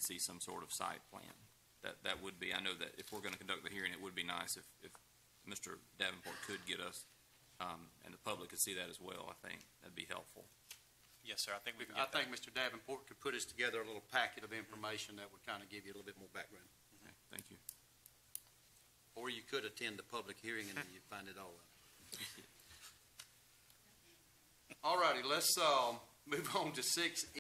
did see some sort of site plan. That would be, I know that if we're going to conduct the hearing, it would be nice if Mr. Davenport could get us, and the public could see that as well. I think that'd be helpful. Yes, sir. I think we can I think Mr. Davenport could put us together a little packet of information that would kind of give you a little bit more background. Okay, thank you. Or you could attend the public hearing and then you'd find it all out. All righty, let's move on to 6